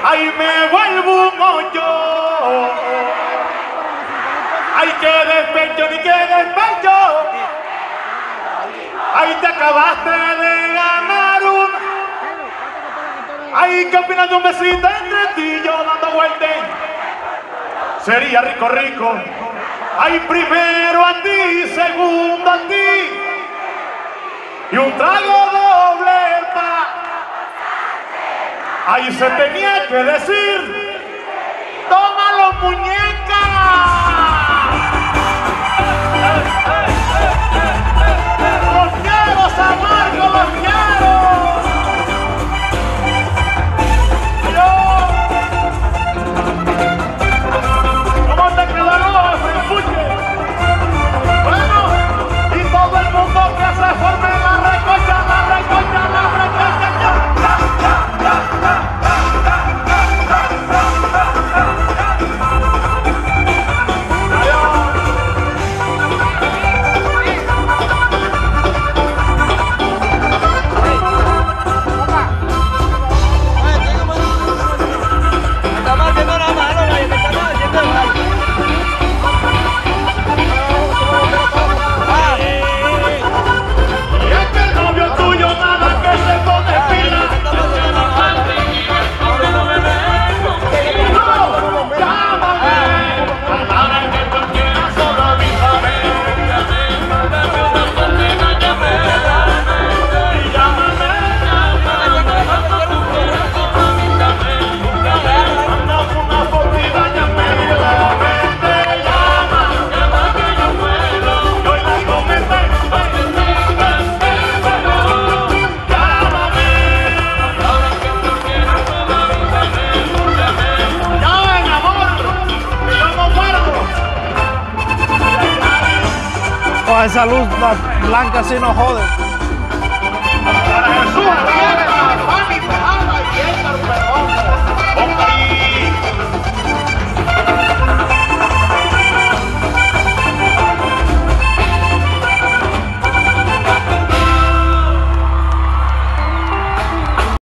Ay, me vuelvo un hoyo. Ay, qué despecho, ni qué despecho. Ay, te acabaste de ganar un. Ay, ¿qué opinas de un besito entre ti y yo dando vueltas? Sería rico, rico. Ay, primero a ti, segundo a ti. Y un trago doble pa. Ahí se tenía que decir. ¡Tómalo, muñeca! ¡Los quiero, Samarco, los quiero! ¿Cómo te quedó los empuches? Bueno, y todo el mundo que se forme la recocha, la recocha, la recocha. Esa luz blanca así no jode. Para Jesús.